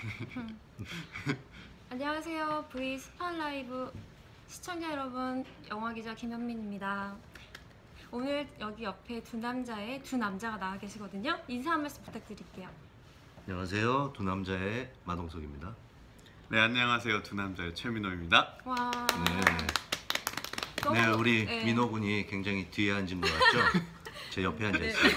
안녕하세요. V 스판 라이브 시청자 여러분, 영화기자 김현민입니다. 오늘 여기 옆에 두 남자가 나와 계시거든요. 인사 한 말씀 부탁드릴게요. 안녕하세요. 두 남자의 마동석입니다. 네, 안녕하세요. 두 남자의 최민호입니다. 와. 네, 우리 민호 군이 굉장히 뒤에 앉은 것 같죠? 제 옆에 앉아 있습니다.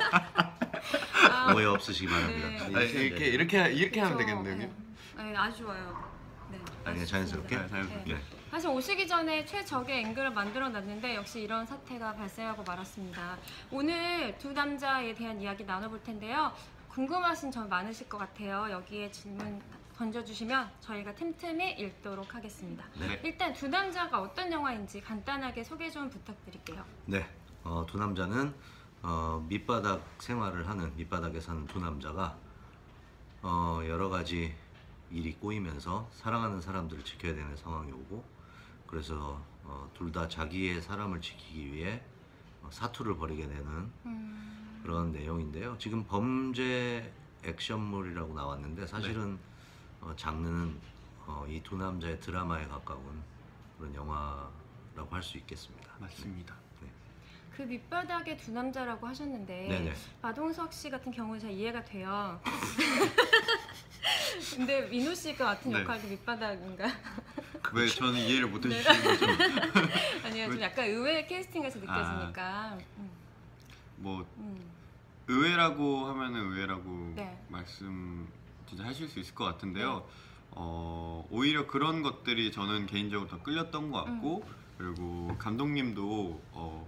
오해 없으시기 바랍니다. 네. 이렇게 하면 되겠네요. 네, 아주 좋아요. 네, 아니, 자연스럽게. 네. 사실 오시기 전에 최적의 앵글을 만들어 놨는데 역시 이런 사태가 발생하고 말았습니다. 오늘 두 남자에 대한 이야기 나눠볼 텐데요. 궁금하신 점 많으실 것 같아요. 여기에 질문 던져주시면 저희가 틈틈이 읽도록 하겠습니다. 네. 일단 두 남자가 어떤 영화인지 간단하게 소개 좀 부탁드릴게요. 네, 두 남자는 밑바닥 생활을 하는, 밑바닥에 사는 두 남자가 여러 가지 일이 꼬이면서 사랑하는 사람들을 지켜야 되는 상황이 오고, 그래서 둘 다 자기의 사람을 지키기 위해 사투를 벌이게 되는 그런 내용인데요. 지금 범죄 액션물이라고 나왔는데 사실은 장르는 이 두 남자의 드라마에 가까운 그런 영화라고 할 수 있겠습니다. 맞습니다. 네. 그 밑바닥의 두 남자라고 하셨는데 네네. 마동석 씨 같은 경우는 잘 이해가 돼요. 근데 민호 씨가 맡은 네. 역할도 밑바닥인가? 왜 저는 이해를 못 해주시는 거죠? 아니요, 좀 약간 의외의 캐스팅에서 느껴지니까. 뭐 의외라고 하면은 의외라고 네. 말씀 진짜 하실 수 있을 것 같은데요. 오히려 그런 것들이 저는 개인적으로 더 끌렸던 것 같고, 그리고 감독님도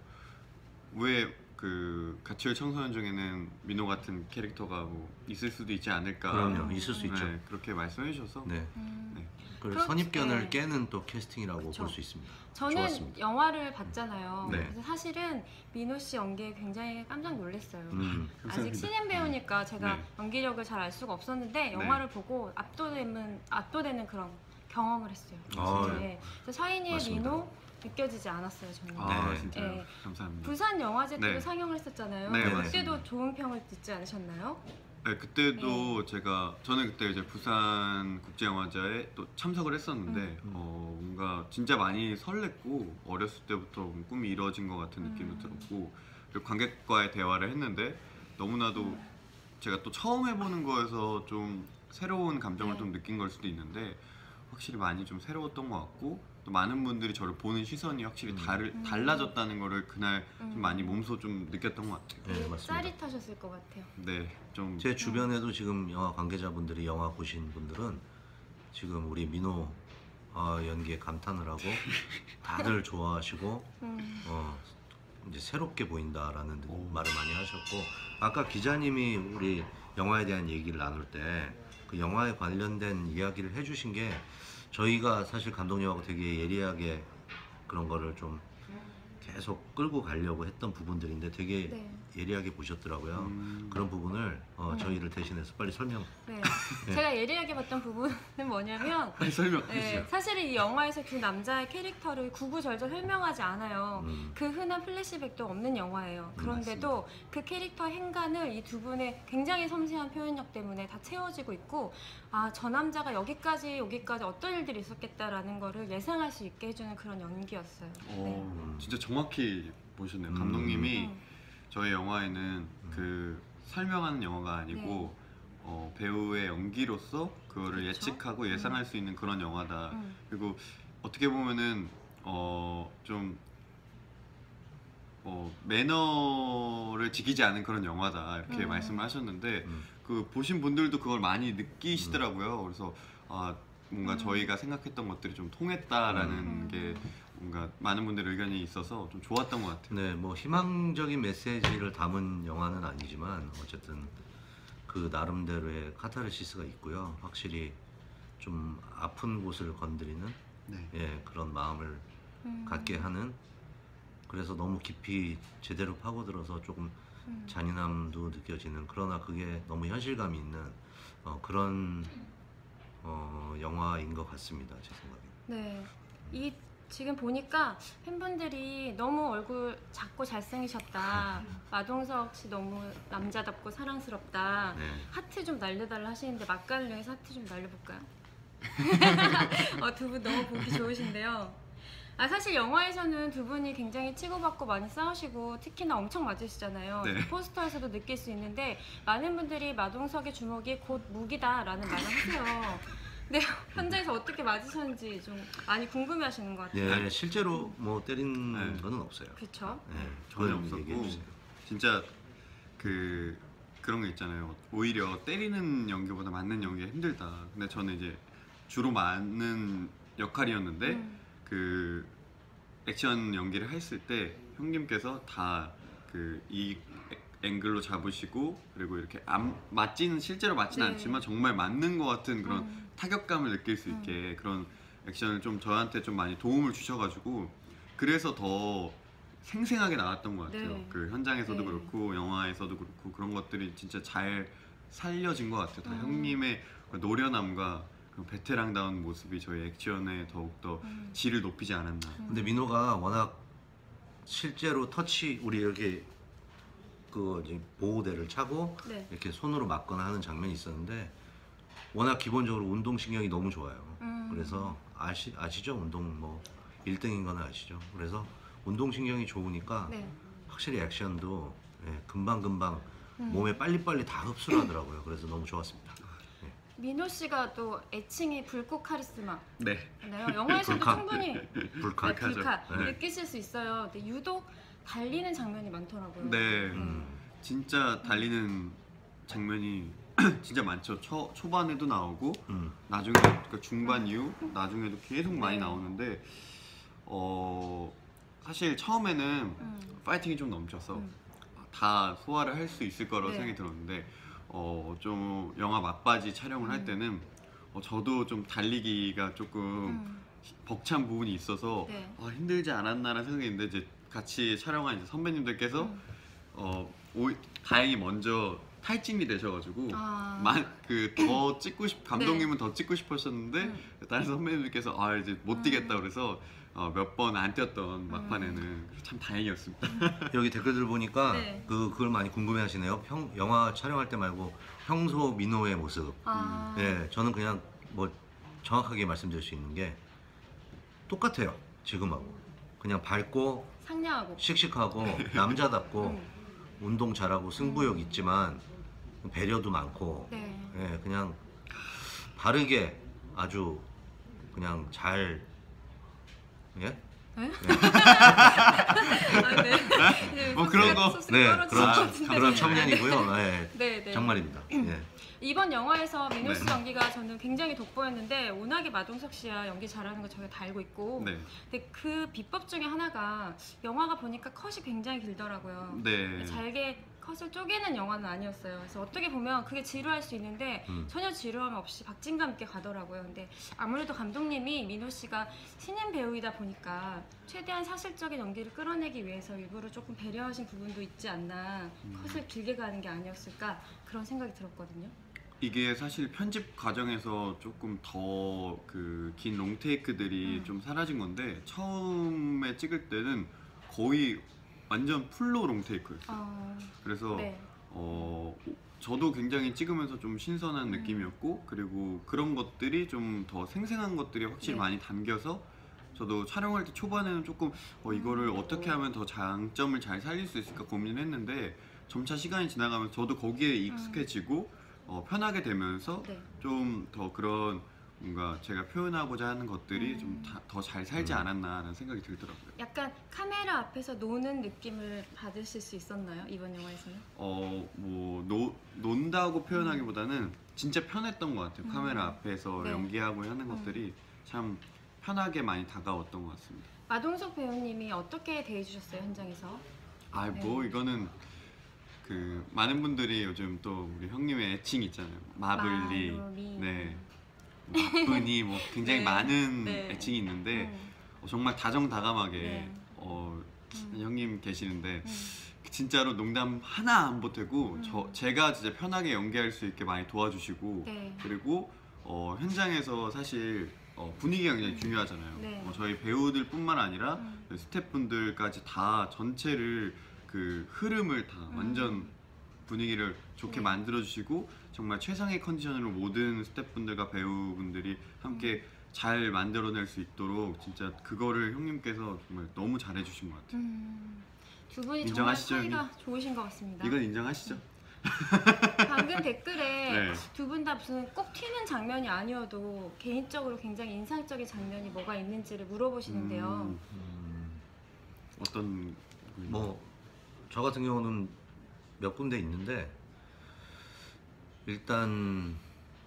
왜 그 가치열 청소년 중에는 민호 같은 캐릭터가 뭐 있을 수도 있지 않을까. 그럼요, 있을 수 있죠. 네, 그렇게 말씀해 주셔서 네. 네. 그 그렇지. 선입견을 네. 깨는 또 캐스팅이라고 그쵸. 볼 수 있습니다. 저는 좋았습니다. 영화를 봤잖아요. 네. 그래서 사실은 민호 씨 연기에 굉장히 깜짝 놀랐어요. 아직 감사합니다. 신인 배우니까 제가 네. 연기력을 잘 알 수가 없었는데 영화를 보고 압도되는 그런 경험을 했어요. 네. 그래서 샤이니의 맞습니다. 민호 느껴지지 않았어요, 저는. 네. 진짜요? 네. 감사합니다. 부산 영화제 때도 네. 상영을 했었잖아요. 네, 그때도 맞습니다. 좋은 평을 듣지 않으셨나요? 네, 그때도 저는 그때 이제 부산 국제영화제에 또 참석을 했었는데 뭔가 진짜 많이 설렜고, 어렸을 때부터 꿈이 이루어진 것 같은 느낌도 들었고, 그리고 관객과의 대화를 했는데 너무나도 제가 또 처음 해보는 거여서 좀 새로운 감정을 네. 좀 느낀 걸 수도 있는데, 확실히 많이 좀 새로웠던 것 같고, 또 많은 분들이 저를 보는 시선이 확실히 달라졌다는 거를 그날 좀 많이 몸소 좀 느꼈던 것 같아요. 네, 맞습니다. 짜릿하셨을 것 같아요. 네, 좀 제 주변에도 지금 영화 관계자분들이 영화 보신 분들은 지금 우리 민호 연기에 감탄을 하고 다들 좋아하시고 이제 새롭게 보인다라는 말을 많이 하셨고, 아까 기자님이 우리 영화에 대한 얘기를 나눌 때 그 영화에 관련된 이야기를 해주신 게, 저희가 사실 감독님하고 되게 예리하게 그런 거를 좀 계속 끌고 가려고 했던 부분들인데 되게 네. 예리하게 보셨더라고요. 그런 부분을 저희를 대신해서 빨리 설명. 네. 제가 예리하게 봤던 부분은 뭐냐면 빨리 설명. 네, 사실은 이 영화에서 두 남자의 캐릭터를 구구절절 설명하지 않아요. 그 흔한 플래시백도 없는 영화예요. 그런데도 그 캐릭터 행간을 이 두 분의 굉장히 섬세한 표현력 때문에 다 채워지고 있고, 저 남자가 여기까지 어떤 일들이 있었겠다라는 거를 예상할 수 있게 해주는 그런 연기였어요. 네. 진짜 정확히 보셨네요. 감독님이 저희 영화에는 그 설명하는 영화가 아니고 배우의 연기로서 그거를 그쵸? 예측하고 예상할 수 있는 그런 영화다. 그리고 어떻게 보면은 좀 매너를 지키지 않은 그런 영화다, 이렇게 말씀을 하셨는데 그 보신 분들도 그걸 많이 느끼시더라고요. 그래서 뭔가 저희가 생각했던 것들이 좀 통했다라는 게 뭔가 많은 분들의 의견이 있어서 좀 좋았던 것 같아요. 네, 뭐 희망적인 메시지를 담은 영화는 아니지만 어쨌든 그 나름대로의 카타르시스가 있고요. 확실히 좀 아픈 곳을 건드리는 그런 마음을 갖게 하는, 그래서 너무 깊이 제대로 파고들어서 조금 잔인함도 느껴지는, 그러나 그게 너무 현실감이 있는 그런 영화인 것 같습니다, 제 생각에는. 네. 이 지금 보니까 팬분들이 너무 얼굴 작고 잘생기셨다. 마동석 씨 너무 남자답고 사랑스럽다. 네. 하트 좀 날려달라 하시는데 맛깔용에서 하트 좀 날려볼까요? 두 분 너무 보기 좋으신데요. 사실 영화에서는 두 분이 굉장히 치고받고 많이 싸우시고 특히나 엄청 맞으시잖아요. 네. 포스터에서도 느낄 수 있는데 많은 분들이 마동석의 주먹이 곧 무기다라는 말을 하세요. 근데 현장에서 어떻게 맞으셨는지 좀 많이 궁금해하시는 것 같아요. 예, 실제로 뭐 때린 네. 거는 없어요. 그렇죠. 네, 전혀 그건 얘기해 없었고 주세요. 진짜 그런 게 있잖아요. 오히려 때리는 연기보다 맞는 연기가 힘들다. 근데 저는 이제 주로 맞는 역할이었는데 그 액션 연기를 했을 때 형님께서 다 그 이 앵글로 잡으시고 그리고 이렇게 맞지는 실제로 맞지는 네. 않지만 정말 맞는 것 같은 그런 타격감을 느낄 수 있게 그런 액션을 좀 저한테 좀 많이 도움을 주셔가지고 그래서 더 생생하게 나왔던 것 같아요. 네. 그 현장에서도 네. 그렇고 영화에서도 그렇고 그런 것들이 진짜 잘 살려진 것 같아요. 다 형님의 그 노련함과 그 베테랑다운 모습이 저희 액션에 더욱더 질을 높이지 않았나. 근데 민호가 워낙 실제로 터치 우리 이렇게 그 이제 보호대를 차고 네. 이렇게 손으로 맞거나 하는 장면이 있었는데 워낙 기본적으로 운동신경이 너무 좋아요. 그래서 아시죠? 운동 뭐 1등인 건 아시죠? 그래서 운동신경이 좋으니까 네. 확실히 액션도 금방금방 몸에 빨리빨리 다 흡수를 하더라고요. 그래서 너무 좋았습니다. 민호 씨가 또 애칭이 불꽃 카리스마. 네. 영화에서도 불카. 충분히 불카. 불카 네. 느끼실 수 있어요. 근데 유독 달리는 장면이 많더라고요. 네. 진짜 달리는 장면이 진짜 많죠. 초반에도 나오고 나중에 그러니까 중반 이후 나중에도 계속 많이 네. 나오는데 사실 처음에는 파이팅이 좀 넘쳐서 다 소화를 할 수 있을 거라고 네. 생각이 들었는데 좀 영화 막바지 촬영을 할 때는 저도 좀 달리기가 조금 벅찬 부분이 있어서 네. 힘들지 않았나라는 생각이 있는데 이제 같이 촬영한 이제 선배님들께서 다행히 먼저 탈진이 되셔가지고 더 찍고 감독님은 더 찍고 싶으셨는데 다른 선배님들께서 이제 못 뛰겠다 그래서 몇 번 안 뛰었던 막판에는 참 다행이었습니다. 여기 댓글들 보니까 네. 그걸 많이 궁금해하시네요. 영화 촬영할 때 말고 평소 민호의 모습. 예, 저는 그냥 뭐 정확하게 말씀드릴 수 있는 게 똑같아요. 지금하고 그냥 밝고 상냥하고. 씩씩하고 남자답고 운동 잘하고 승부욕 있지만 배려도 많고 네. 예, 그냥 바르게 아주 그냥 잘 예? 네? 뭐 그런 거. 네, 그런 그런 청년이고요. 예, 네, 네. 정말입니다. 예. 이번 영화에서 민호 씨 네. 연기가 저는 굉장히 돋보였는데 워낙에 마동석 씨야 연기 잘하는 거 저희가 다 알고 있고 네. 근데 그 비법 중에 하나가 영화가 보니까 컷이 굉장히 길더라고요. 네. 잘게 컷을 쪼개는 영화는 아니었어요. 그래서 어떻게 보면 그게 지루할 수 있는데 전혀 지루함 없이 박진감 있게 가더라고요. 근데 아무래도 감독님이 민호 씨가 신인 배우이다 보니까 최대한 사실적인 연기를 끌어내기 위해서 일부러 조금 배려하신 부분도 있지 않나 컷을 길게 가는 게 아니었을까 그런 생각이 들었거든요. 이게 사실 편집 과정에서 조금 더 그 긴 롱테이크들이 좀 사라진 건데 처음에 찍을 때는 거의 완전 풀로 롱테이크였어요. 그래서 네. 저도 굉장히 찍으면서 좀 신선한 느낌이었고 그리고 그런 것들이 좀 더 생생한 것들이 확실히 네. 많이 담겨서 저도 촬영할 때 초반에는 조금 이거를 어떻게 하면 더 장점을 잘 살릴 수 있을까 고민을 했는데 점차 시간이 지나가면서 저도 거기에 익숙해지고 편하게 되면서 네. 좀 더 그런 뭔가 제가 표현하고자 하는 것들이 좀 더 잘 살지 않았나라는 생각이 들더라고요. 약간 카메라 앞에서 노는 느낌을 받으실 수 있었나요? 이번 영화에서는? 뭐 논다고 표현하기보다는 진짜 편했던 것 같아요. 카메라 앞에서 네. 연기하고 하는 것들이 참 편하게 많이 다가왔던 것 같습니다. 마동석 배우님이 어떻게 대해주셨어요 현장에서? 뭐 이거는 그 많은 분들이 요즘 또 우리 형님의 애칭 있잖아요. 마블리, 마블리. 네, 마프니 뭐 굉장히 네. 많은 네. 애칭이 있는데 정말 다정다감하게 네. 형님 계시는데 진짜로 농담 하나 안 보태고 제가 진짜 편하게 연기할 수 있게 많이 도와주시고 네. 그리고 현장에서 사실 분위기가 굉장히 중요하잖아요. 네. 저희 배우들뿐만 아니라 스태프분들까지 다 전체를 그 흐름을 다 완전 분위기를 좋게 네. 만들어주시고 정말 최상의 컨디션으로 모든 스태프분들과 배우분들이 함께 잘 만들어낼 수 있도록 진짜 그거를 형님께서 정말 너무 잘해주신 것 같아요. 두 분이 인정하시죠, 정말 사이가 좋으신 것 같습니다. 이건 인정하시죠? 방금 댓글에 네. 두 분 다 무슨 꼭 튀는 장면이 아니어도 개인적으로 굉장히 인상적인 장면이 뭐가 있는지를 물어보시는데요. 어떤 뭐 저 같은 경우는 몇 군데 있는데 일단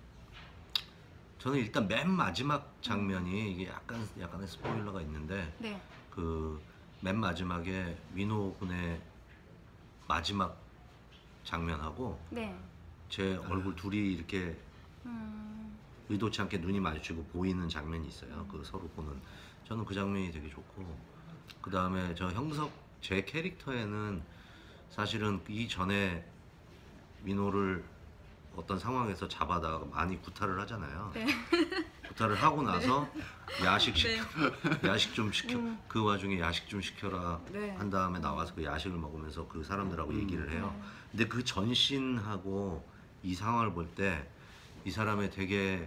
저는 일단 맨 마지막 장면이 이게 약간의 스포일러가 있는데 네. 그 맨 마지막에 민호 군의 마지막 장면하고 네. 제 얼굴 둘이 이렇게 음, 의도치 않게 눈이 마주치고 보이는 장면이 있어요. 그 서로 보는. 저는 그 장면이 되게 좋고 그 다음에 저 형석 제 캐릭터에는 사실은 이전에 민호를 어떤 상황에서 잡아다가 많이 구타를 하잖아요. 네. 구타를 하고 나서 야식 시켜, 야식 좀 시켜. 음. 그 와중에 야식 좀 시켜라 네. 한 다음에 나와서 그 야식을 먹으면서 그 사람들하고 얘기를 해요. 근데 그 전신하고 이 상황을 볼 때 이 사람의 되게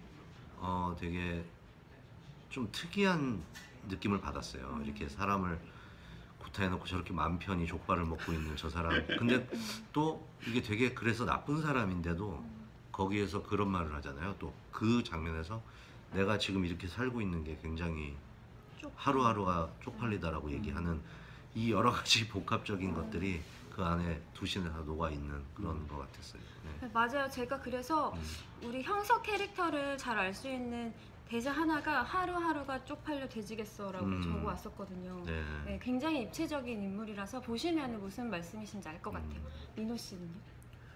좀 특이한 느낌을 받았어요. 이렇게 사람을 구타해놓고 저렇게 맘 편히 족발을 먹고 있는 저 사람. 근데 또 이게 되게 그래서 나쁜 사람인데도 거기에서 그런 말을 하잖아요. 또 그 장면에서 내가 지금 이렇게 살고 있는 게 굉장히 하루하루가 쪽팔리다라고 얘기하는 이 여러 가지 복합적인 것들이 그 안에 두신에 다 녹아 있는 그런 것 같았어요. 네. 맞아요. 제가 그래서 우리 형석 캐릭터를 잘 알 수 있는 대사 하나가 하루하루가 쪽팔려 돼지겠어라고 적어 왔었거든요. 네. 네, 굉장히 입체적인 인물이라서 보시면 무슨 말씀이신지 알 것 같아요. 민호 씨는요?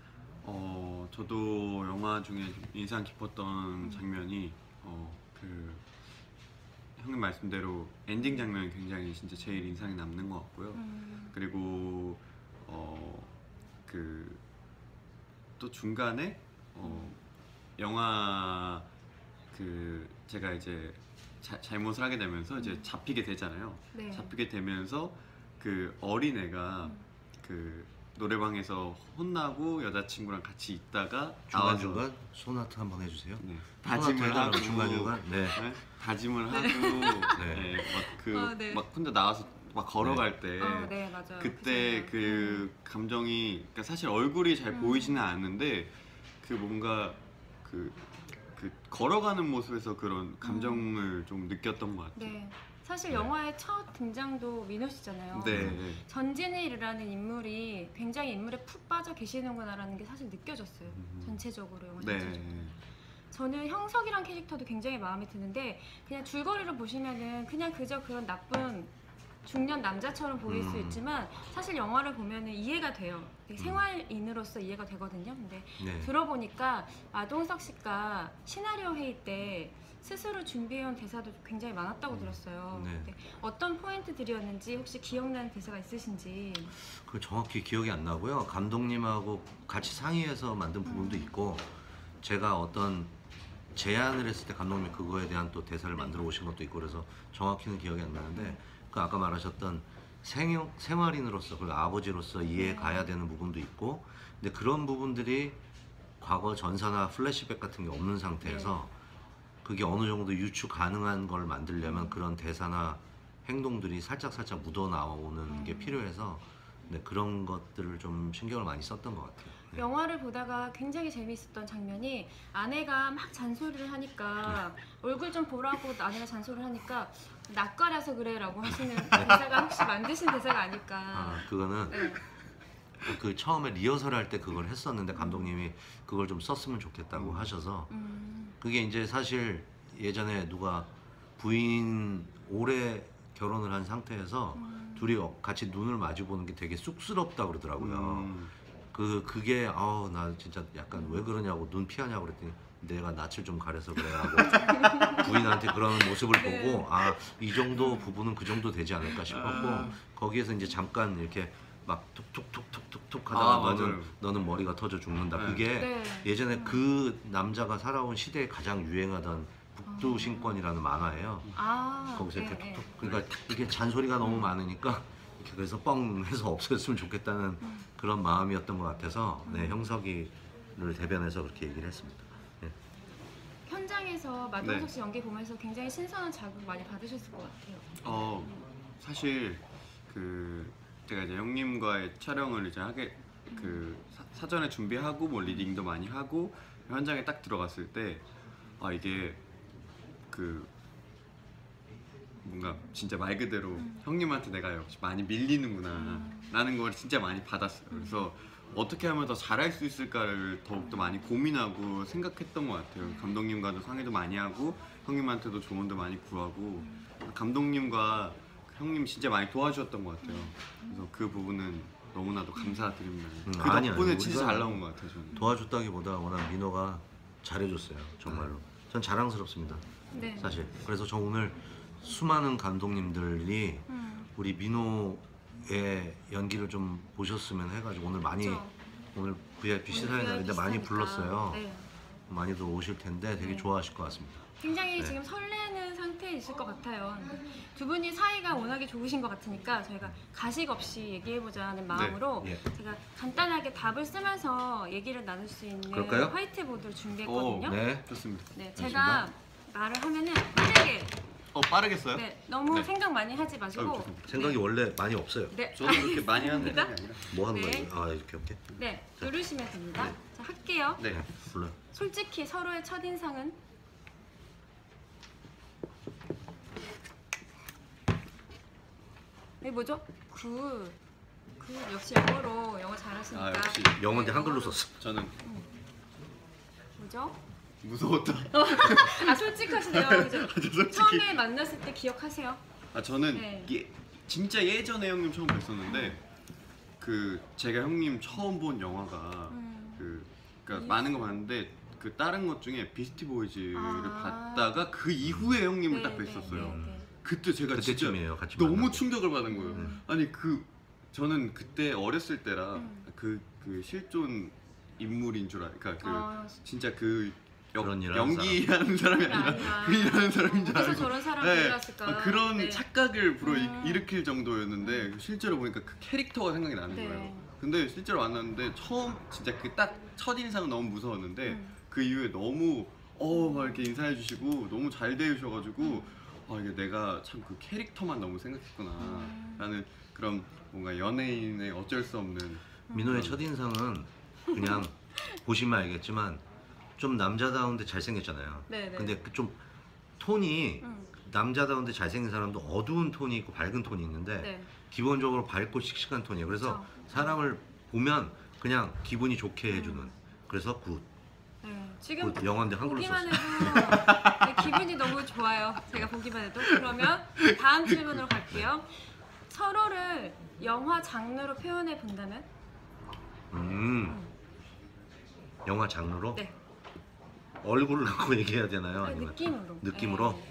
저도 영화 중에 좀 인상 깊었던 장면이 그 형님 말씀대로 엔딩 장면이 굉장히 진짜 제일 인상이 남는 것 같고요. 그리고 그 또 중간에 영화 그 제가 이제 잘못을 하게 되면서 이제 잡히게 되잖아요. 네. 잡히게 되면서 그 어린애가 그 노래방에서 혼나고 여자친구랑 같이 있다가 나와서 중간중간 소나트 한번 해주세요. 네, 다짐을 하고 중간중간 네. 네, 다짐을 하고 네. 네. 막 혼자 나와서 막 걸어갈 때 네, 맞아요. 그때 장면. 그 감정이 그러니까 사실 얼굴이 잘 보이지는 않는데 그 뭔가 그 걸어가는 모습에서 그런 감정을 좀 느꼈던 것 같아요. 네. 사실 영화의 첫 등장도 민호 씨잖아요. 네. 전진일이라는 인물이 굉장히 인물에 푹 빠져 계시는구나라는 게 사실 느껴졌어요. 전체적으로 영화 전체적으로. 네. 저는 형석이란 캐릭터도 굉장히 마음에 드는데 그냥 줄거리를 보시면은 그냥 그저 그런 나쁜 중년 남자처럼 보일 수 있지만 사실 영화를 보면은 이해가 돼요. 되게 생활인으로서 이해가 되거든요. 근데 네. 들어보니까 마동석 씨가 시나리오 회의 때 스스로 준비해온 대사도 굉장히 많았다고 들었어요. 네. 근데 어떤 포인트들이었는지 혹시 기억나는 대사가 있으신지. 그 정확히 기억이 안 나고요. 감독님하고 같이 상의해서 만든 부분도 있고 제가 어떤 제안을 했을 때 감독님이 그거에 대한 또 대사를 만들어 오신 것도 있고 그래서 정확히는 기억이 안 나는데 그 아까 말하셨던 생활인으로서 그리고 아버지로서 이해해 가야 되는 부분도 있고 근데 그런 부분들이 과거 전사나 플래시백 같은 게 없는 상태에서 그게 어느 정도 유추 가능한 걸 만들려면 그런 대사나 행동들이 살짝 묻어 나오는 게 필요해서 네, 그런 것들을 좀 신경을 많이 썼던 것 같아요. 네. 영화를 보다가 굉장히 재미있었던 장면이 아내가 막 잔소리를 하니까 얼굴 좀 보라고 아내가 잔소리를 하니까 낯가려서 그래라고 하시는 대사가 혹시 만드신 대사가 아닐까. 아, 그거는 네. 그 처음에 리허설 할 때 그걸 했었는데 감독님이 그걸 좀 썼으면 좋겠다고 하셔서 그게 이제 사실 예전에 누가 부인 오래 결혼을 한 상태에서 둘이 같이 눈을 마주 보는 게 되게 쑥스럽다 그러더라고요. 그게 나 진짜 약간 왜 그러냐고 눈 피하냐고 그랬더니 내가 낯을 좀 가려서 그래라고 부인한테 그런 모습을 보고 이 정도 부분은 그 정도 되지 않을까 싶었고 거기에서 이제 잠깐 이렇게 막 툭툭툭툭툭툭 하다가 너는 머리가 터져 죽는다. 그게 예전에 그 남자가 살아온 시대에 가장 유행하던 북두신권이라는 만화예요. 아, 거기서 이렇게 네, 톡톡 그러니까 이게 잔소리가 너무 많으니까 이렇게 그래서 뻥 해서 없애줬으면 좋겠다는 그런 마음이었던 것 같아서 네, 형석이를 대변해서 그렇게 얘기를 했습니다. 네. 현장에서 마동석 씨 연기 보면서 굉장히 신선한 자극 많이 받으셨을 것 같아요. 사실 그 제가 이제 형님과의 촬영을 이제 하게 그 사전에 준비하고 뭐 리딩도 많이 하고 현장에 딱 들어갔을 때 이게 그 뭔가 진짜 말 그대로 형님한테 내가 역시 많이 밀리는구나 라는 걸 진짜 많이 받았어요. 그래서 어떻게 하면 더 잘할 수 있을까를 더욱더 많이 고민하고 생각했던 것 같아요. 감독님과도 상의도 많이 하고 형님한테도 조언도 많이 구하고 감독님과 형님 진짜 많이 도와주셨던 것 같아요. 그래서 그 부분은 너무나도 감사드립니다. 그 아니야, 덕분에 진짜 우리가 잘 나온 것 같아요. 저는. 도와줬다기보다 워낙 민호가 잘해줬어요. 정말로. 전 자랑스럽습니다. 네. 사실. 그래서 저 오늘 수많은 감독님들이 우리 민호의 연기를 좀 보셨으면 해가지고 오늘 많이 그렇죠. 오늘 VIP 시사회 날인데 VIP 많이 시사니까. 불렀어요. 네. 많이들 오실 텐데 되게 네. 좋아하실 것 같습니다. 굉장히 네. 지금 설레는 상태에 있을 것 같아요. 두 분이 사이가 워낙에 좋으신 것 같으니까 저희가 가식 없이 얘기해보자 하는 마음으로 예. 제가 간단하게 답을 쓰면서 얘기를 나눌 수 있는 그럴까요? 화이트보드를 준비했거든요. 네. 좋습니다. 네, 제가 말을 하면은 빠르게 빠르게 써요? 네, 너무 네. 생각 많이 하지 마시고 죄송합니다. 생각이 원래 많이 없어요. 네, 저도 그렇게 많이 하는 게 알겠습니다. 아니라. 뭐 하는 네. 거예요? 아 이렇게. 네, 누르시면 됩니다. 네. 자, 할게요. 네. 불러요. 솔직히 서로의 첫인상은? 이게 뭐죠? 굿. 역시 영어 잘하시니까. 역시 영어인데 네, 한글로 영어로. 썼어. 저는 뭐죠? 무서웠다. 솔직하시네요. 그죠? 솔직히. 처음에 만났을 때 기억하세요? 저는 네. 진짜 예전에 형님 처음 뵀었는데 그 제가 형님 처음 본 영화가 그러니까 많은 거 봤는데 그 다른 것 중에 비스티 보이즈를 아. 봤다가 그 이후에 형님을 네, 딱 네, 뵀었어요. 네, 네. 그때 제가 진짜 그때쯤이에요. 같이 너무 만나고. 충격을 받은 거예요. 아니 저는 그때 어렸을 때라 음. 그 실존 인물인 줄 그러니까 아, 진짜 그 그런 일 하는 연기하는 사람이 아니라 그 일하는 사람인 줄 어디서 알고 저런 사람 네, 불렀을까? 그런 네. 착각을 일으킬 정도였는데 실제로 보니까 그 캐릭터가 생각이 나는 네. 거예요. 근데 실제로 만났는데 처음 진짜 그 딱 첫인상은 너무 무서웠는데 그 이후에 너무 막 이렇게 인사해 주시고 너무 잘 대해주셔가지고 이게 내가 참 그 캐릭터만 너무 생각했구나 라는 그런 뭔가 연예인의 어쩔 수 없는 민호의 첫인상은 그냥 보시면 알겠지만 좀 남자다운데 잘생겼잖아요. 네네. 근데 그 좀 톤이 남자다운데 잘생긴 사람도 어두운 톤이 있고 밝은 톤이 있는데 네. 기본적으로 밝고 씩씩한 톤이에요. 그래서 그렇죠. 사람을 보면 그냥 기분이 좋게 해주는. 그래서 굿. 네, 지금 굿. 영어인데 한글로 보기만 썼어요. 해도 네, 기분이 너무 좋아요. 제가 보기만 해도. 그러면 다음 질문으로 갈게요. 서로를 영화 장르로 표현해 본다면? 영화 장르로 네. 얼굴을 갖고 얘기해야 되나요? 네, 아니면 느낌으로. 느낌으로? 네.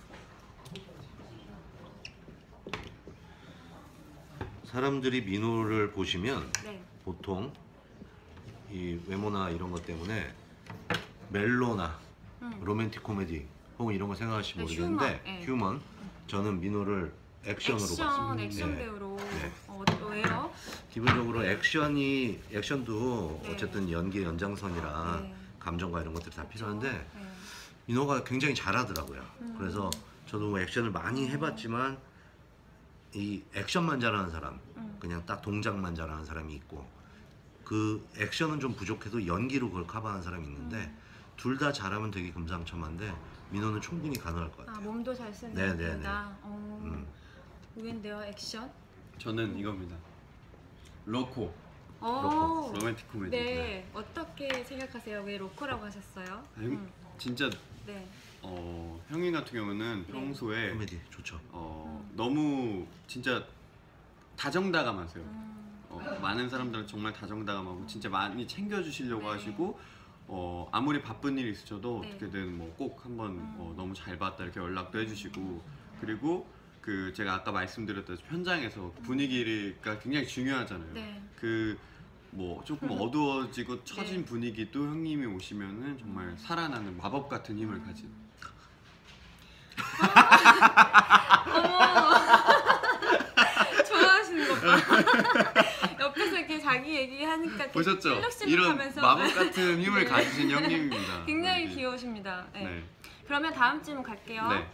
사람들이 민호를 보시면 네. 보통 이 외모나 이런 것 때문에 멜로나 로맨틱 코미디 혹은 이런 거 생각하실지 네, 모르겠는데 휴먼, 네. 휴먼 저는 민호를 액션으로 봤습니다. 액션 네. 배우로. 네. 왜요? 기본적으로 액션도 네. 어쨌든 연기의 연장선이라 네. 감정과 이런 것들이 다 필요한데 네. 민호가 굉장히 잘하더라고요. 그래서 저도 뭐 액션을 많이 해봤지만 이 액션만 잘하는 사람, 그냥 딱 동작만 잘하는 사람이 있고 그 액션은 좀 부족해도 연기로 그걸 커버하는 사람이 있는데 둘 다 잘하면 되게 금상첨화인데 민호는 충분히 가능할 것 같아요. 몸도 잘 쓰는 네, 네, 분이다. 의외인데요, 액션? 저는 이겁니다. 로코 오, 로맨틱 코미디. 네. 어떻게 생각하세요? 왜 로코라고 하셨어요? 진짜 네. 형님 같은 경우는 평소에 코미디 좋죠. 너무 진짜 다정다감하세요. 많은 사람들은 정말 다정다감하고 진짜 많이 챙겨주시려고 네. 하시고 아무리 바쁜 일이 있으셔도 네. 어떻게든 뭐 꼭 한번 너무 잘 봤다 이렇게 연락도 해주시고 그리고 그 제가 아까 말씀드렸듯이 현장에서 분위기가 굉장히 중요하잖아요. 네. 그 뭐 조금 어두워지고 처진 분위기도 형님이 오시면은 정말 살아나는 마법 같은 힘을 가진. 어머. 좋아하시는 것 봐. 옆에서 이렇게 자기 얘기하니까 이렇게 보셨죠? 이런 찔룩찔룩하면서 마법 같은 힘을 네. 가지신 형님입니다. 굉장히 네. 귀여우십니다. 네. 네. 그러면 다음 질문 갈게요. 네.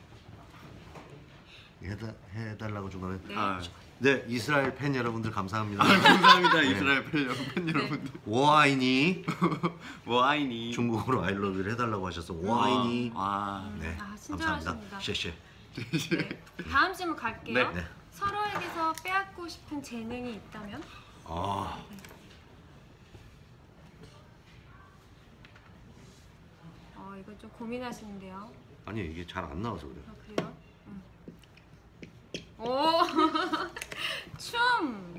해달라고 중간에. 네. 아, 네, 이스라엘 팬 여러분들 감사합니다. 감사합니다 네. 이스라엘 팬 여러분들. 와이니 와이니. 중국어로 I love you 해달라고 하셔서 와이니. 와. 네, 아, 감사합니다. 친절하십니다. 셰셰. 네. 다음 질문 갈게요. 네. 네. 서로에게서 빼앗고 싶은 재능이 있다면? 아, 이거 좀 고민하시는데요. 아니 이게 잘 안 나와서 그래요. 그래요? 오, 춤.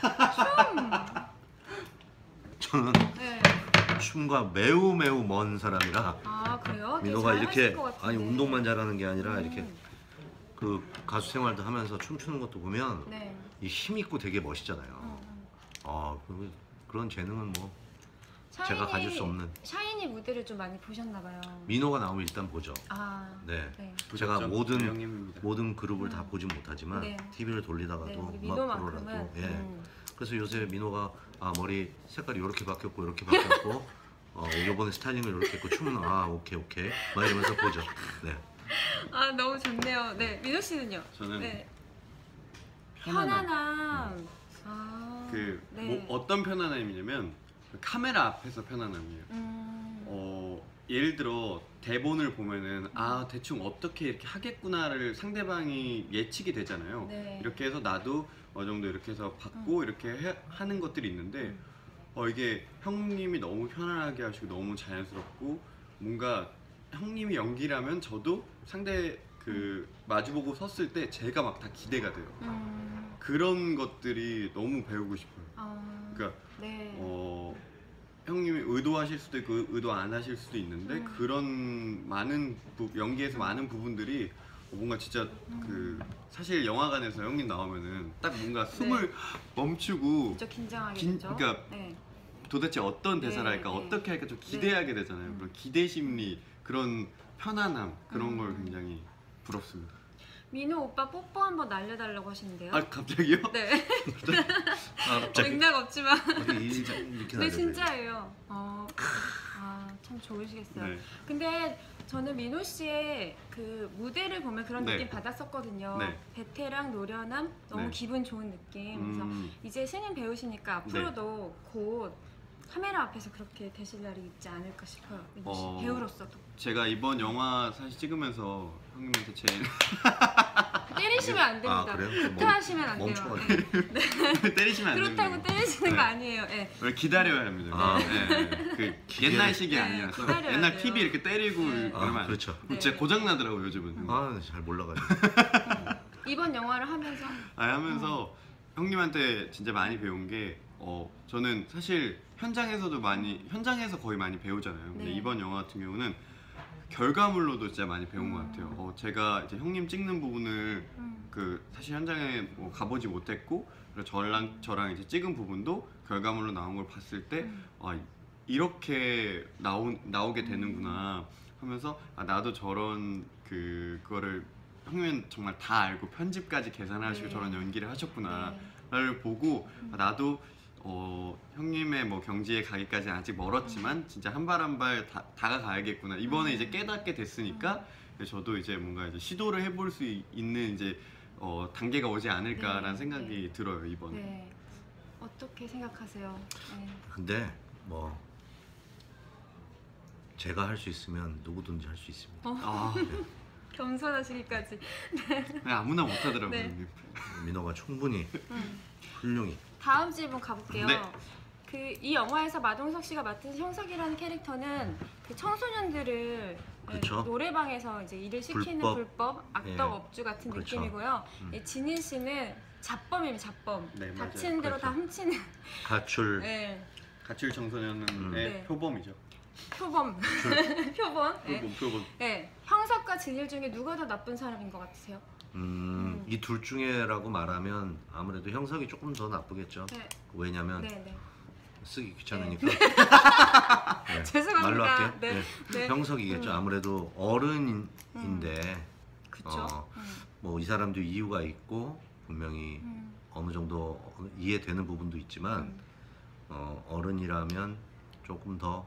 저는 네. 춤과 매우 먼 사람이라 아 그래요? 되게 민호가 잘하실 이렇게 것 같은데. 아니 운동만 잘하는 게 아니라 음. 이렇게 그 가수 생활도 하면서 춤추는 것도 보면 네. 이 힘 있고 되게 멋있잖아요. 아 그런 재능은 뭐 제가 가질 수 없는. 샤이니 무대를 좀 많이 보셨나 봐요. 민호가 나오면 일단 보죠. 아, 네. 네. 제가 보셨죠? 모든 형님입니다. 그룹을 다 보진 못하지만 네. TV를 돌리다가도 네, 우리 음악 민호만큼은 프로라도 그래서 요새 민호가 머리 색깔이 이렇게 바뀌었고 이렇게 바뀌었고 요번에 스타일링을 이렇게 했고 춤은 오케이 막 이러면서 보죠. 네. 아 너무 좋네요. 네, 민호 씨는요? 저는 네. 편안함. 편안함. 아, 네. 어떤 편안함이냐면 카메라 앞에서 편안함이에요. 예를 들어 대본을 보면은 대충 어떻게 이렇게 하겠구나를 상대방이 예측이 되잖아요. 네. 이렇게 해서 나도 어느 정도 이렇게 해서 받고 이렇게 하는 것들이 있는데 이게 형님이 너무 편안하게 하시고 너무 자연스럽고 뭔가 형님이 연기라면 저도 상대 마주보고 섰을 때 제가 막 다 기대가 돼요. 그런 것들이 너무 배우고 싶어요. 그러니까 네. 형님이 의도하실 수도 있고 의도 안 하실 수도 있는데 그런 연기에서 많은 부분들이 뭔가 진짜 사실 영화관에서 형님 나오면은 딱 뭔가 숨을 멈추고 진짜 긴장하겠죠. 그러니까 네. 도대체 어떤 대사를 네, 할까 네. 어떻게 할까 좀 기대하게 되잖아요. 그런 기대 심리 그런 편안함 그런 걸 굉장히 부럽습니다. 민호 오빠 뽀뽀 한번 날려달라고 하시는데요. 갑자기요? 네. 갑자기 맥락 없지만. 이렇게 네 날려줘요. 진짜예요. 참 좋으시겠어요. 네. 근데 저는 민호 씨의 그 무대를 보면 그런 네. 느낌 받았었거든요. 네. 베테랑 노련함, 너무 네. 기분 좋은 느낌. 그래서 이제 신인 배우시니까 앞으로도 곧 카메라 앞에서 그렇게 되실 날이 있지 않을까 싶어요. 민호 씨 배우로서도. 제가 이번 영화 사실 찍으면서 형님한테 때리시면 안 됩니다. 그래요? 구타하시면 안 돼요. 멈춰가지고. 네. 때리시면 안 됩니다. 그렇다고 때리시는 거 네. 아니에요. 네. 왜 기다려야 합니다. 옛날식이 네, 아니라서 기다려야 옛날 돼요. TV 이렇게 때리고 네. 그러면 안 그렇죠. 돼요. 진짜 고장 나더라고 요즘은. 잘 몰라가지고. 이번 영화를 하면서 하면서 형님한테 진짜 많이 배운 게 저는 사실 현장에서 거의 많이 배우잖아요. 근데 네. 이번 영화 같은 경우는 결과물로도 진짜 많이 배운 것 같아요. 제가 이제 형님 찍는 부분을 사실 현장에 가보지 못했고 그리고 저랑 이제 찍은 부분도 결과물로 나온 걸 봤을 때 이렇게 나오게 되는구나 하면서 나도 저런 그거를 형님은 정말 다 알고 편집까지 계산하시고 네. 저런 연기를 하셨구나 네. 를 보고 나도 형님의 경지에 가기까지 아직 멀었지만 진짜 한 발 한 발 다가가야겠구나 이번에 이제 깨닫게 됐으니까 저도 이제 뭔가 이제 시도를 해볼 수 있는 이제 단계가 오지 않을까라는 네, 생각이 들어요 이번에. 네. 어떻게 생각하세요? 네. 근데 제가 할 수 있으면 누구든지 할 수 있습니다. 겸손하시기까지. 그냥 아무나 못하더라고요. 네. 형님. 민호가 충분히 훌륭히. 다음 질문 가볼게요. 네. 이 영화에서 마동석 씨가 맡은 형석이라는 캐릭터는 그 청소년들을 그쵸. 노래방에서 이제 일을 시키는 불법 악덕 예. 업주 같은 그쵸. 느낌이고요. 진인 씨는 잡범입니다. 잡범. 네, 맞아요. 다치는 대로 다 그렇죠. 훔치는. 가출. 네. 가출 청소년의 네. 표범이죠. 표범. 표범. 네. 표범. 네. 형석과 진일 중에 누가 더 나쁜 사람인 것 같으세요? 이 둘 중에라고 말하면 아무래도 형석이 조금 더 나쁘겠죠. 네. 왜냐면 네. 쓰기 귀찮으니까. 죄송합니다. 말로 할게요. 네. 네. 형석이겠죠. 아무래도 어른인데 그쵸. 뭐 이 사람도 이유가 있고 분명히 어느 정도 이해되는 부분도 있지만 어른이라면 조금 더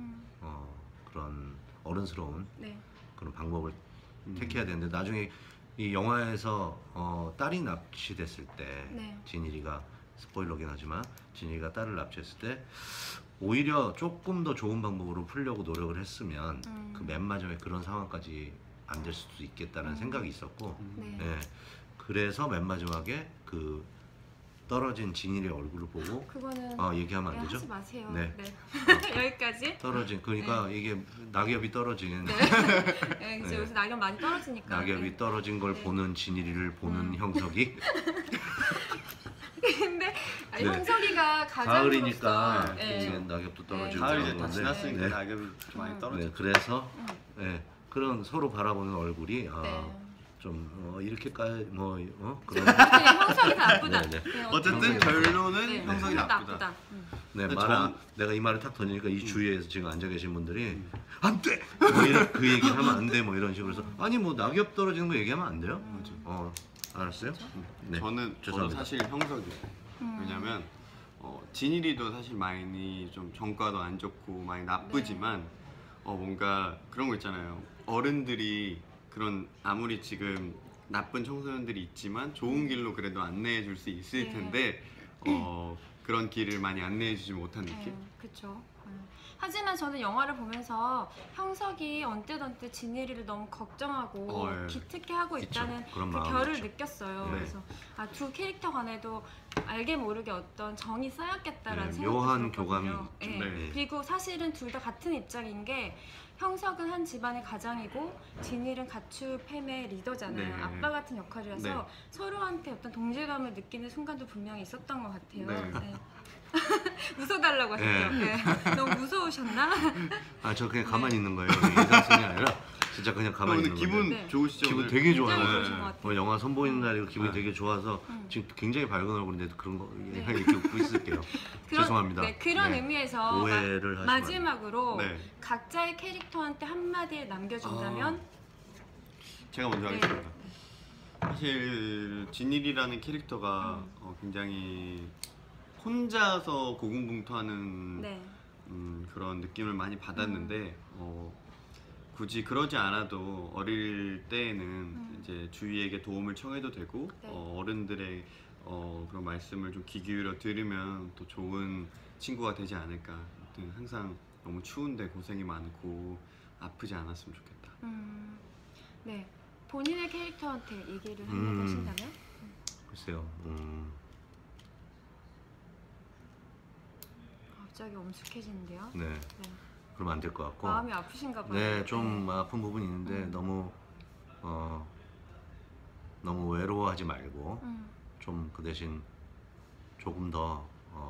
그런 어른스러운 네. 그런 방법을 택해야 되는데 나중에 이 영화에서 딸이 납치됐을 때 네. 진일이가 스포일러긴 하지만 진일이가 딸을 납치했을 때 오히려 조금 더 좋은 방법으로 풀려고 노력을 했으면 그 맨 마지막에 그런 상황까지 안 될 수도 있겠다는 생각이 있었고 네. 네. 그래서 맨 마지막에 그 떨어진 진일의 얼굴을 보고 그거는 얘기하면 안 네, 되죠? 하지 마세요. 네. 네. 여기까지. 떨어진 그러니까 이게 낙엽이 떨어진 네. 네, 이제 네. 요새 낙엽 많이 떨어지니까. 낙엽이 네. 떨어진 걸 네. 보는 진일이를 보는 형석이 근데 아니, 네. 형석이가 가을이니까 가장으로서 네. 이제 낙엽도 떨어지고 가을 이제 그런 다 건데, 지났으니까 네. 낙엽이 좀 많이 떨어져. 네, 그래서 그런 서로 바라보는 얼굴이 네. 좀 이렇게까지 그런 그냥 형석이 다 나쁘다. 네, 네. 네, 어쨌든 형석이 결론은 네, 형석이 나쁘다. 네, 근데 내가 이 말을 탁 던지니까 이 주위에서 지금 앉아 계신 분들이 안 돼! 뭐 이런 그 얘기 하면 안 돼! 뭐 이런 식으로 해서 아니 뭐 낙엽 떨어지는 거 얘기하면 안 돼요? 알았어요? 네. 저도 죄송합니다. 사실 형석이에요. 왜냐면 진일이도 사실 많이 좀 정과도 안 좋고 많이 나쁘지만 뭔가 그런 거 있잖아요. 어른들이 그런 아무리 지금 나쁜 청소년들이 있지만 좋은 길로 그래도 안내해 줄 수 있을 네. 텐데 그런 길을 많이 안내해 주지 못한 느낌? 그렇죠. 하지만 저는 영화를 보면서 형석이 언뜻 진일이를 너무 걱정하고 예. 기특해하고 그쵸. 있다는 그런 그 마음이 결을 있죠. 느꼈어요. 네. 그래서 두 캐릭터 간에도 알게 모르게 어떤 정이 쌓였겠다라는 네, 생각이 묘한 들었거든요. 교감이 예. 있죠. 네. 그리고 사실은 둘 다 같은 입장인 게 형석은 한 집안의 가장이고 진일은 가축 팸의 리더잖아요. 네. 아빠 같은 역할이라서 네. 서로한테 어떤 동질감을 느끼는 순간도 분명히 있었던 것 같아요. 네. 네. 웃어달라고 하셨죠. 네. 너무 무서우셨나? 저 그냥 가만히 있는 거예요. 인상성이 아니라 진짜 그냥 가만히 오늘 있는 기분 건데 네. 좋으시죠? 기분 오늘? 되게 굉장히 좋아요. 좋으신 것 같아요. 영화 선보이는 날이고 기분이 네. 되게 좋아서 지금 굉장히 밝은 얼굴인데도 그런 거 네. 이렇게 웃고 있을게요. 죄송합니다. 네, 그런 네. 의미에서 오해를 하시면 마지막으로 네. 각자의 캐릭터한테 한마디 남겨준다면 제가 먼저 네. 하겠습니다. 사실 진일이라는 캐릭터가 굉장히 혼자서 고군분투하는 네. 그런 느낌을 많이 받았는데 굳이 그러지 않아도 어릴 때에는 이제 주위에게 도움을 청해도 되고 네. 어른들의 그런 말씀을 좀 귀 기울여 들으면 또 좋은 친구가 되지 않을까. 아무튼 항상 너무 추운데 고생이 많고 아프지 않았으면 좋겠다. 네. 본인의 캐릭터한테 얘기를 한마디 하신다면? 글쎄요. 갑자기 엄숙해지는데요. 네. 네. 그러면 안 될 것 같고. 마음이 아프신가 봐요. 네, 좀 아픈 부분이 있는데 너무 너무 외로워하지 말고 좀 그 대신 조금 더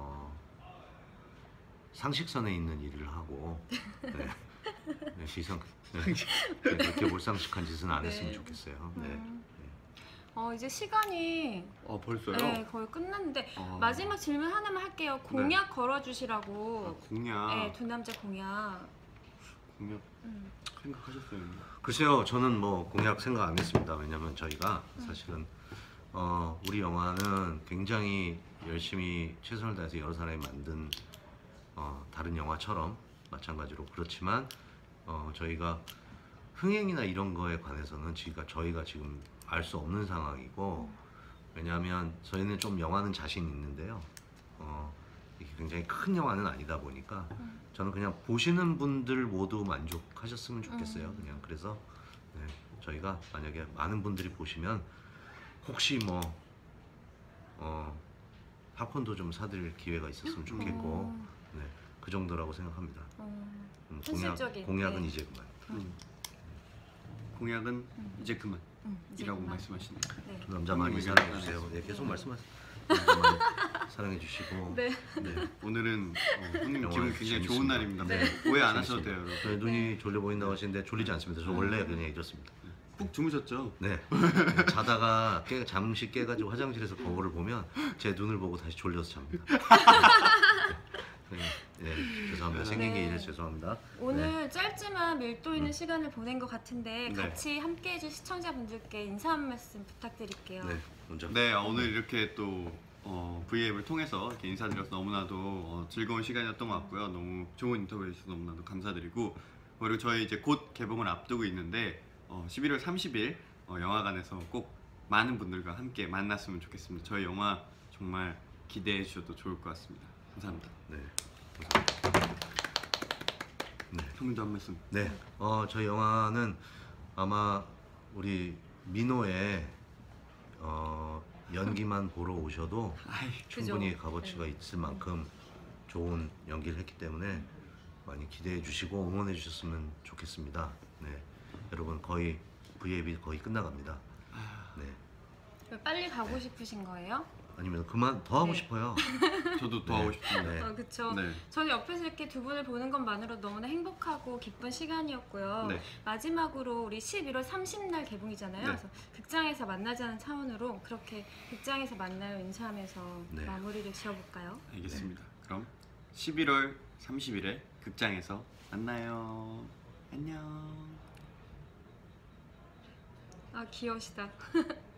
상식선에 있는 일을 하고 네. 네, 그렇게 몰상식한 짓은 안 네. 했으면 좋겠어요. 네. 이제 시간이 벌써요? 네, 거의 끝났는데 마지막 질문 하나만 할게요. 공약 걸어주시라고. 공약. 네, 두 남자 공약. 공약 생각하셨어요? 글쎄요, 저는 뭐 공약 생각 안 했습니다. 왜냐면 저희가 사실은 우리 영화는 굉장히 열심히 최선을 다해서 여러 사람이 만든 다른 영화처럼 마찬가지로 그렇지만 저희가 흥행이나 이런 거에 관해서는 저희가 지금 알 수 없는 상황이고 왜냐하면 저희는 좀 영화는 자신 있는데요. 이게 굉장히 큰 영화는 아니다 보니까 저는 그냥 보시는 분들 모두 만족하셨으면 좋겠어요. 그냥 그래서 네, 저희가 만약에 많은 분들이 보시면 혹시 뭐 팝콘도 좀 사드릴 기회가 있었으면 좋겠고 네, 그 정도라고 생각합니다. 현실적인, 공약은 네. 이제 그만. 공약은 이제 그만. 이제 이라고 그만. 말씀하시네요. 네. 두 남자 많이 의견 사랑해 주세요. 네, 계속 말씀하세요. 남자 많이 사랑해 주시고. 네. 네. 오늘은 형님 영화 기분 굉장히 재밌습니다. 좋은 날입니다. 네. 오해 안 하셔도 돼요. 재밌습니다. 저희 눈이 졸려 보인다고 하시는데 졸리지 않습니다. 저 원래 그냥 이렇습니다. 푹 주무셨죠? 네. 자다가 잠시 깨가지고 화장실에서 거울을 보면 제 눈을 보고 다시 졸려서 잡니다. 네. 네, 죄송합니다. 생긴 게 네. 이래 죄송합니다. 오늘 짧지만 밀도 있는 시간을 보낸 것 같은데 네. 같이 함께해준 시청자분들께 인사 한 말씀 부탁드릴게요. 네, 먼저. 네, 오늘 이렇게 또 V앱을 통해서 이렇게 인사드려서 너무나도 즐거운 시간이었던 것 같고요. 너무 좋은 인터뷰 해주셔서 너무나도 감사드리고, 그리고 저희 이제 곧 개봉을 앞두고 있는데 11월 30일 영화관에서 꼭 많은 분들과 함께 만났으면 좋겠습니다. 저희 영화 정말 기대해 주셔도 좋을 것 같습니다. 감사합니다. 네, 감사합니다. 네. 형님도 한 말씀. 네, 저희 영화는 아마 우리 민호의 연기만 보러 오셔도 아이, 충분히 그죠? 값어치가 네. 있을 만큼 좋은 연기를 했기 때문에 많이 기대해 주시고 응원해 주셨으면 좋겠습니다. 네, 여러분 거의 V앱이 거의 끝나갑니다. 네, 빨리 가고 싶으신 거예요? 아니면 그만 더 하고 네. 싶어요. 저도 더 네. 하고 싶습니다. 네. 그쵸. 네. 저는 옆에서 이렇게 두 분을 보는 것만으로 너무나 행복하고 기쁜 시간이었고요. 네. 마지막으로 우리 11월 30날 개봉이잖아요. 네. 그래서 극장에서 만나자는 차원으로 그렇게 극장에서 만나요 인사하면서 네. 마무리를 지어볼까요? 알겠습니다. 그럼 11월 30일에 극장에서 만나요. 안녕. 아 귀여우시다.